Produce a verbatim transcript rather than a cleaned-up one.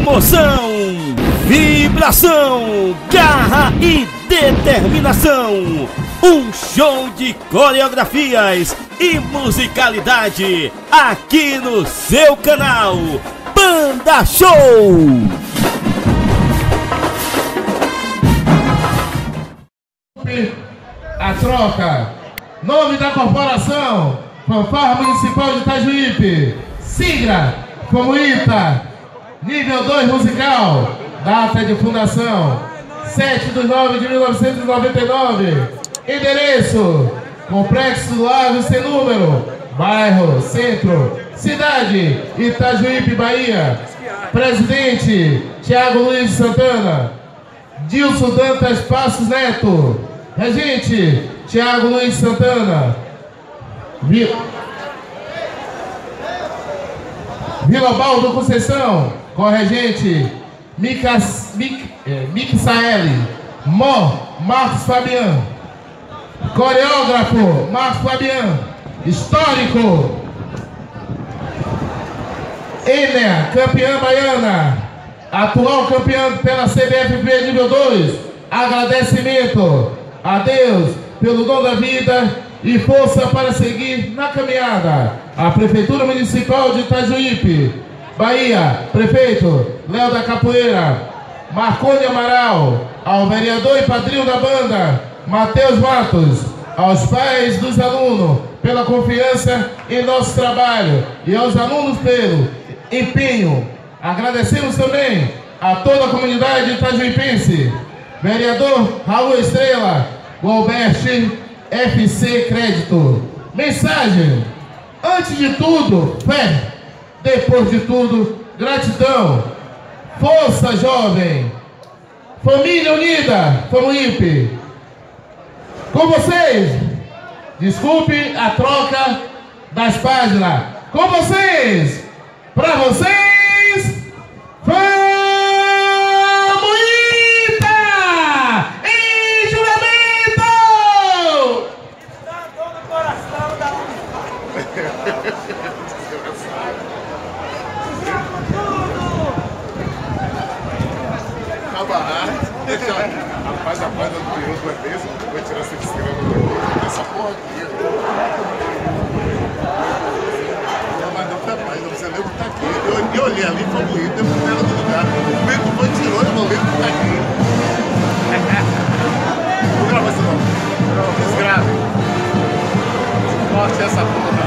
Emoção, vibração, garra e determinação. Um show de coreografias e musicalidade aqui no seu canal Banda Show. A troca. Nome da corporação: Fanfarra Municipal de Itajuípe. Sigla: Comuita. Nível dois musical. Data de fundação: sete de nove de mil novecentos e noventa e nove. Endereço: Complexo do Largo Sem Número, bairro Centro, cidade Itajuípe, Bahia. Presidente: Thiago Luiz Santana. Dilson Dantas Passos Neto. Regente: Thiago Luiz Santana. Vila, Vila Baldo Conceição. Corregente: Micas, Mic, é, Mixaeli. Mó Marcos Fabian. Coreógrafo: Marcos Fabian. Histórico: Enea, campeã baiana, atual campeã pela C B F P nível dois. Agradecimento a Deus pelo dom da vida e força para seguir na caminhada. A Prefeitura Municipal de Itajuípe, Bahia. Prefeito Léo da Capoeira. Marconi Amaral. Ao vereador e padrinho da banda Matheus Matos. Aos pais dos alunos pela confiança em nosso trabalho e aos alunos pelo empenho. Agradecemos também a toda a comunidade itajuipense. Vereador Raul Estrela, Gualbert F C Crédito. Mensagem: antes de tudo, fé. Depois de tudo, gratidão. Força, jovem. Família unida, Comuípe. Com vocês, desculpe a troca das páginas. Com vocês, para vocês, Famuíta! Em juramento! Dá dor no coração da Rapaz, a página do piloto é desse, vou tirar essa desgrama dessa porra aqui. Não, mas não tá mais, você lembra que tá aqui. Eu, eu olhei ali e falei, bonito, depois dela do lugar. O meio que foi tirou, eu não lembro que tá aqui. Vou gravar esse nome. Desgrave. Corte essa porra.